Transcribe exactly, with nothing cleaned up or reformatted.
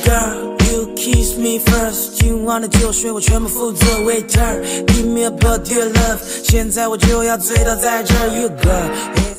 girl, you kiss me first， 今晚的酒水我全部负责 waiter， Give me a body of love， 现在我就要醉倒在这儿 ，You girl。